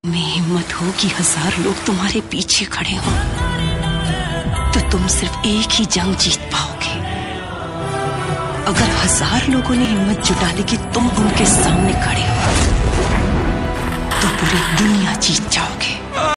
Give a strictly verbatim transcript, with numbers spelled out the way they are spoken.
में हिम्मत हो कि हजार लोग तुम्हारे पीछे खड़े हो तो तुम सिर्फ एक ही जंग जीत पाओगे। अगर हजार लोगों ने हिम्मत जुटा ली कि तुम उनके सामने खड़े